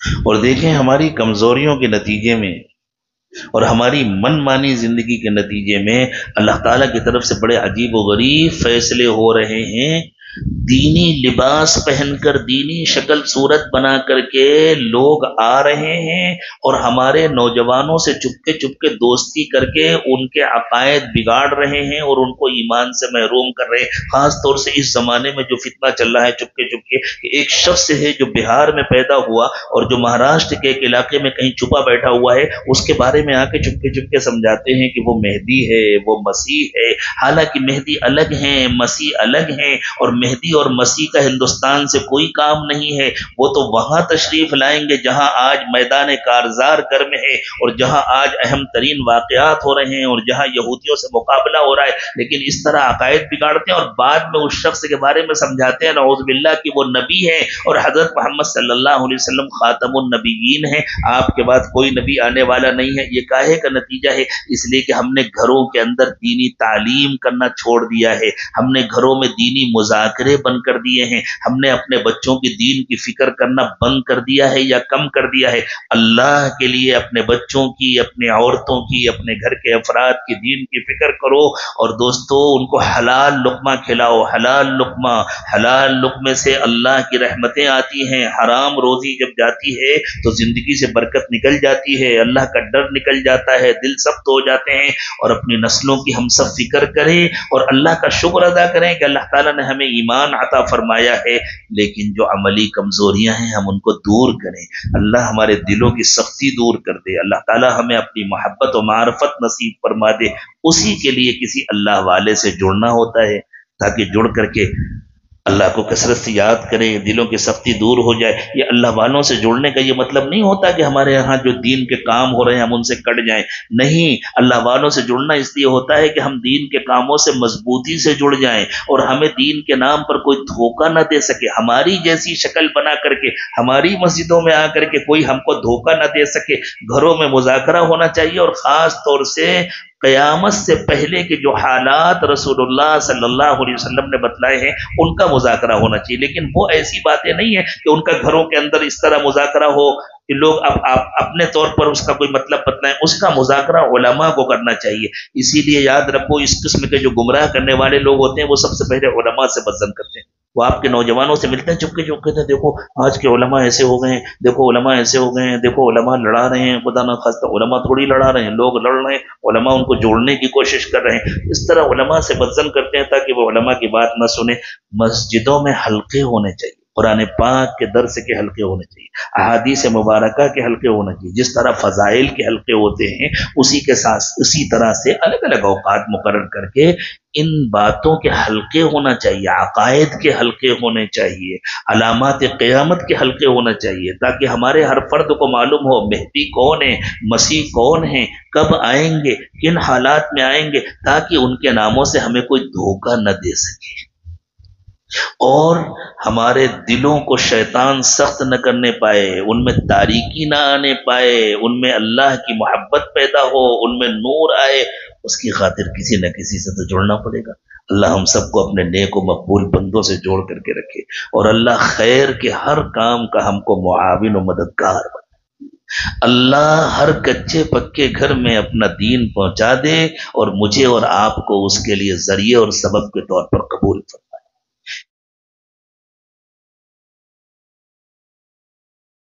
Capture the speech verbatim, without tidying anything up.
اور دیکھیں ہماری کمزوریوں کے نتیجے میں اور ہماری من مانی زندگی کے نتیجے میں اللہ تعالیٰ کی طرف سے بڑے عجیب و غریب فیصلے ہو رہے ہیں۔ دینی لباس پہن کر، دینی شکل صورت بنا کر کے لوگ آ رہے ہیں اور ہمارے نوجوانوں سے چپکے چپکے دوستی کر کے ان کے عقائد بگاڑ رہے ہیں اور ان کو ایمان سے محروم کر رہے ہیں۔ خاص طور سے اس زمانے میں جو فتنہ چل رہا ہے چپکے چپکے، کہ ایک شخص ہے جو بہار میں پیدا ہوا اور جو مہاراشٹر کے ایک علاقے میں کہیں چھپا بیٹھا ہوا ہے، اس کے بارے میں آ کے چپکے چپکے سمجھاتے ہیں کہ وہ مہدی ہے، وہ مسیح ہے۔ حالانکہ مہدی الگ ہیں، مسیح الگ ہیں، اور مہدی اور مسیح کا ہندوستان سے کوئی کام نہیں ہے۔ وہ تو وہاں تشریف لائیں گے جہاں آج میدان کارزار گرم ہے اور جہاں آج اہم ترین واقعات ہو رہے ہیں اور جہاں یہودیوں سے مقابلہ ہو رہا ہے، لیکن اس طرح عقائد بگاڑتے ہیں اور بعد میں اس شخص کے بارے میں سمجھاتے ہیں نعوذ باللہ کہ وہ نبی ہے اور حضرت محمد صلی اللہ علیہ وسلم خاتم النبیین ہیں، آپ کے بعد کوئی نبی آنے والا نہیں ہے۔ یہ کاہے کا نتیجہ ہے؟ اس لیے کہ ہم نے گھروں کے اندر دینی تعلیم کرنا چھوڑ دیا ہے، ہم نے گھروں میں دینی مذاکرے بند کر دیے ہیں، ہم نے اپنے بچوں کی دین کی فکر کرنا بند کر دیا ہے یا کم کر دیا ہے۔ اللہ کے لیے اپنے بچوں کی، اپنے عورتوں کی، اپنے گھر کے افراد کی دین کی فکر کرو، اور دوستو ان کو حلال لقمہ کھلاؤ۔ حلال لقمہ، حلال لقمے سے اللہ کی رحمتیں آتی ہیں۔ حرام روزی جب جاتی ہے تو زندگی سے برکت نکل جاتی ہے، اللہ کا ڈر نکل جاتا ہے، دل سخت ہو جاتے ہیں، اور اپنی نسلوں کی ہم سب فکر کریں اور اللہ کا شکر ادا کریں کہ اللہ تعالیٰ نے ہمیں ایمان عطا فرمایا ہے، لیکن جو عملی کمزوریاں ہیں ہم ان کو دور کریں۔ اللہ ہمارے دلوں کی سختی دور کر دے، اللہ تعالیٰ ہمیں اپنی محبت و معرفت نصیب فرما دے۔ اسی کے لیے کسی اللہ والے سے جڑنا ہوتا ہے تاکہ جڑ کر کے اللہ کو کثرت سے یاد کریں، دلوں کی سختی دور ہو جائے۔ یہ اللہ والوں سے جڑنے کا یہ مطلب نہیں ہوتا کہ ہمارے ہاں جو دین کے کام ہو رہے ہیں ہم ان سے کٹ جائیں، نہیں، اللہ والوں سے جڑنا اس لیے ہوتا ہے کہ ہم دین کے کاموں سے مضبوطی سے جڑ جائیں اور ہمیں دین کے نام پر کوئی دھوکہ نہ دے سکے، ہماری جیسی شکل بنا کر کے، ہماری مسجدوں میں آ کر کے کوئی ہم کو دھوکہ نہ دے سکے۔ گھروں میں مذاکرہ ہونا چاہیے، اور خاص طور سے قیامت سے پہلے کے جو حالات رسول اللہ صلی اللہ علیہ وسلم نے بتلائے ہیں ان کا مذاکرہ ہونا چاہیے، لیکن وہ ایسی باتیں نہیں ہیں کہ ان کا گھروں کے اندر اس طرح مذاکرہ ہو کہ لوگ اب آپ اپنے طور پر اس کا کوئی مطلب بتلائیں۔ اس کا مذاکرہ علماء کو کرنا چاہیے۔ اسی لیے یاد رکھو، اس قسم کے جو گمراہ کرنے والے لوگ ہوتے ہیں وہ سب سے پہلے علماء سے بدظن کرتے ہیں۔ وہ آپ کے نوجوانوں سے ملتے ہیں چپکے چپکے سے، دیکھو آج کے علماء ایسے ہو گئے ہیں، دیکھو علماء ایسے ہو گئے ہیں، دیکھو علماء لڑا رہے ہیں۔ خدا نہ خواستہ علماء تھوڑی لڑا رہے ہیں، لوگ لڑ رہے ہیں، علماء ان کو جوڑنے کی کوشش کر رہے ہیں۔ اس طرح علماء سے بدظن کرتے ہیں تاکہ وہ علماء کی بات نہ سنیں۔ مسجدوں میں حلقے ہونے چاہیے، قرآن پاک کے درس کے حلقے ہونے چاہیے، احادیث مبارکہ کے حلقے ہونے چاہیے۔ جس طرح فضائل کے حلقے ہوتے ہیں اسی کے ساتھ اسی طرح سے الگ الگ اوقات مقرر کر کے ان باتوں کے حلقے ہونا چاہیے، عقائد کے حلقے ہونے چاہیے، علامات قیامت کے حلقے ہونا چاہیے، تاکہ ہمارے ہر فرد کو معلوم ہو مہدی کون ہے، مسیح کون ہے، کب آئیں گے، کن حالات میں آئیں گے، تاکہ ان کے ناموں سے ہمیں کوئی دھوکہ نہ دے سکے اور ہمارے دلوں کو شیطان سخت نہ کرنے پائے، ان میں تاریکی نہ آنے پائے، ان میں اللہ کی محبت پیدا ہو، ان میں نور آئے۔ اس کی خاطر کسی نہ کسی سے تو جڑنا پڑے گا۔ اللہ ہم سب کو اپنے نیک و مقبول بندوں سے جوڑ کر کے رکھے، اور اللہ خیر کے ہر کام کا ہم کو معاون و مددگار بنا۔ اللہ ہر کچے پکے گھر میں اپنا دین پہنچا دے اور مجھے اور آپ کو اس کے لیے ذریعے اور سبب کے طور پر قبول فرمائے۔